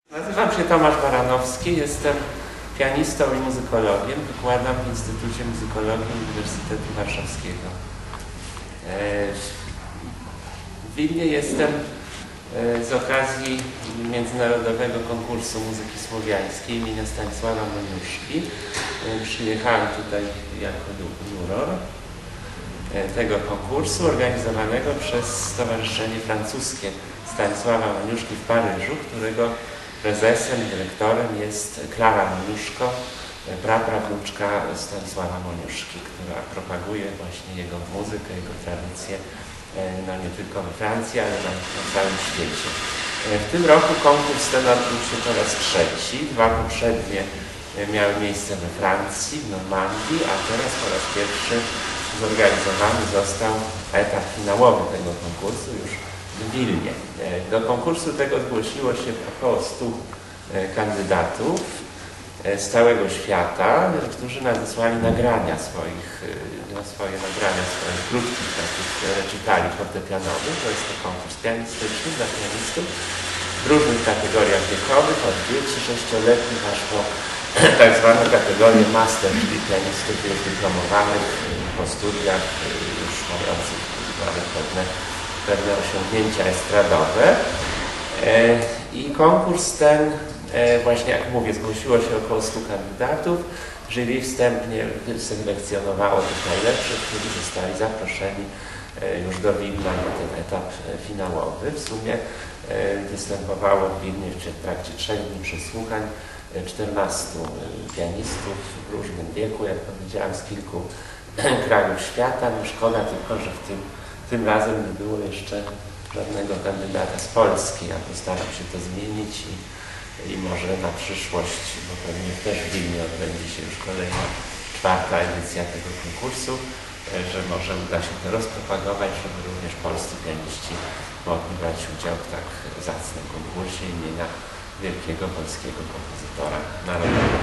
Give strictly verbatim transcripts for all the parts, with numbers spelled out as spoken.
Nazywam się Tomasz Baranowski, jestem pianistą i muzykologiem. Wykładam w Instytucie Muzykologii Uniwersytetu Warszawskiego. W Wilnie jestem z okazji Międzynarodowego Konkursu Muzyki Słowiańskiej imienia Stanisława Moniuszki. Przyjechałem tutaj jako juror tego konkursu organizowanego przez Stowarzyszenie Francuskie Stanisława Moniuszki w Paryżu, którego prezesem, dyrektorem jest Klara Moniuszko, praprawnuczka Stanisława Moniuszki, która propaguje właśnie jego muzykę, jego tradycję, no nie tylko we Francji, ale na, na całym świecie. W tym roku konkurs ten odbył się po raz trzeci. Dwa poprzednie miały miejsce we Francji, w Normandii, a teraz po raz pierwszy zorganizowany został etap finałowy tego konkursu już w Wilnie. Do konkursu tego zgłosiło się około stu kandydatów z całego świata, którzy nadesłali nagrania swoich, no swoje nagrania swoich krótkich takich recitali fortepianowych. To jest to konkurs pianistyczny dla pianistów w różnych kategoriach wiekowych, od dzieci sześcioletnich aż po tak zwaną kategorię master, czyli pianistów już dyplomowanych po studiach, już mających nawet pewne, pewne osiągnięcia estradowe. I konkurs ten, właśnie jak mówię, zgłosiło się około stu kandydatów. Jury wstępnie wyselekcjonowało tych najlepszych, którzy zostali zaproszeni już do Wilna na ten etap finałowy. W sumie występowało w Wilnie w trakcie trzech dni przesłuchań czternastu pianistów w różnym wieku, jak powiedziałem, z kilku krajów świata. No szkoda tylko, że w tym, tym razem nie było jeszcze żadnego kandydata z Polski. Ja postaram się to zmienić i, i może na przyszłość, bo pewnie też w Wilnie odbędzie się już kolejna, czwarta edycja tego konkursu, że może uda się to rozpropagować, żeby również polscy pianiści mogli brać udział w tak zacnym konkursie imienia wielkiego polskiego kompozytora narodowego.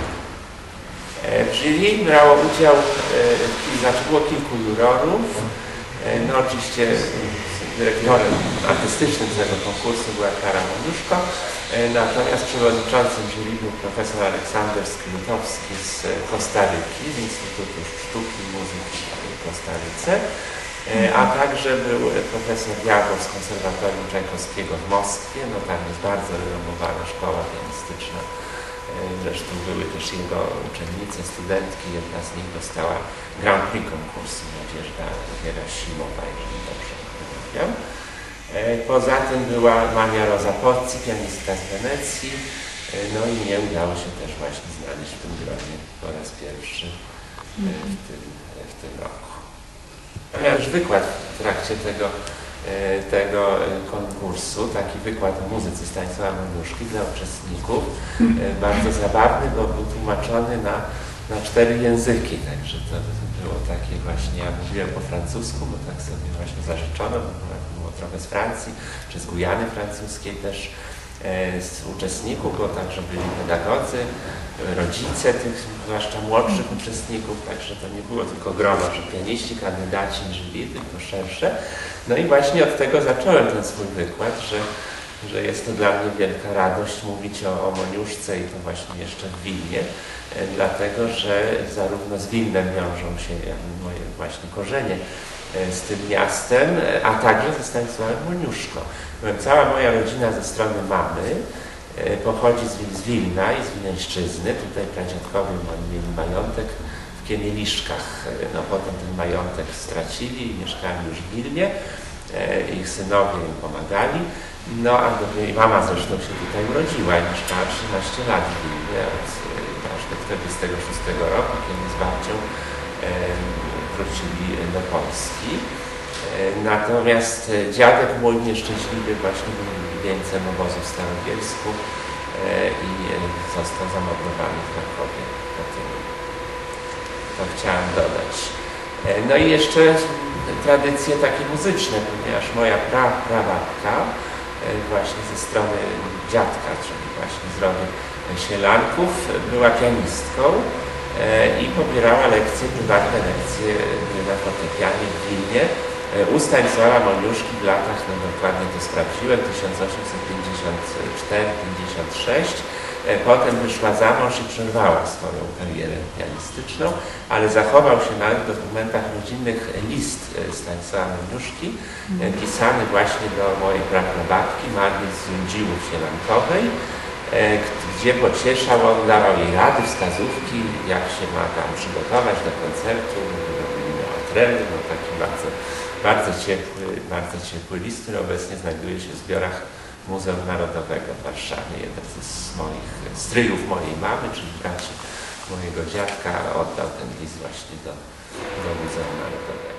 W jury brało udział, znaczy było kilku jurorów. No oczywiście dyrektorem artystycznym tego konkursu była Klara Moniuszko, natomiast przewodniczącym jury był profesor Aleksander Skrytowski z Kostaryki, z Instytutu Sztuki i Muzyki w Kostaryce, a także był profesor Jagow z Konserwatorium Czajkowskiego w Moskwie. No tam jest bardzo renomowana szkoła pianistyczna. Zresztą były też jego uczennice, studentki. Jedna z nich dostała Grand Prix konkursu, Nadjeżda Gerasimowa, jeżeli dobrze wymawiam. Poza tym była Mania Rosa Pozzi, pianistka z Wenecji. No i mnie udało się też właśnie znaleźć w tym gronie po raz pierwszy w tym, w tym roku. Miałem już wykład w trakcie tego, tego konkursu, taki wykład o muzyce Stanisława Moniuszki dla uczestników. Bardzo zabawny, bo był tłumaczony na, na cztery języki, także to było takie właśnie, ja mówiłem po francusku, bo tak sobie właśnie zażyczono, bo było trochę z Francji, czy z Gujany francuskiej też. Z uczestników, bo także byli pedagodzy, rodzice tych, zwłaszcza młodszych uczestników, także to nie było tylko grono, że pianiści, kandydaci, jury, tylko szersze. No i właśnie od tego zacząłem ten swój wykład, że, że jest to dla mnie wielka radość mówić o, o Moniuszce i to właśnie jeszcze w Wilnie, dlatego że zarówno z Wilnem wiążą się moje właśnie korzenie z tym miastem, a także ze Stanisławem Moniuszko. Cała moja rodzina ze strony mamy pochodzi z Wilna i z Wileńszczyzny. Tutaj pradziadkowie mieli majątek w Kiemieliszkach. No, potem ten majątek stracili i mieszkali już w Wilnie. Ich synowie im pomagali. No a mama zresztą się tutaj urodziła i mieszkała trzynaście lat w Wilnie od, aż do czterdziestego szóstego roku, kiedy z babcią wrócili do Polski. Natomiast dziadek mój nieszczęśliwy właśnie był wieńcem obozu w Starobielsku i został zamordowany w Krakowie. To chciałem dodać. No i jeszcze tradycje takie muzyczne, ponieważ moja pra, prababka właśnie ze strony dziadka, czyli właśnie z rodu Sielanków, była pianistką i pobierała lekcje, prywatne lekcje na fortepianie w Wilnie U Stanisława Moniuszki w latach, no dokładnie to sprawdziłem, tysiąc osiemset pięćdziesiąt cztery pięćdziesiąt sześć. Potem wyszła za mąż i przerwała swoją karierę pianistyczną, ale zachował się nawet w dokumentach rodzinnych list Stanisława Moniuszki, pisany właśnie do mojej praprabatki Marii z Zundziłów Sielankowej, gdzie pocieszał, on dawał jej rady, wskazówki, jak się ma tam przygotować do koncertu, do tremy, no taki bardzo, bardzo ciepły, bardzo ciepły list, który obecnie znajduje się w zbiorach Muzeum Narodowego w Warszawie. Jeden z moich stryjów mojej mamy, czyli braci mojego dziadka, oddał ten list właśnie do, do Muzeum Narodowego.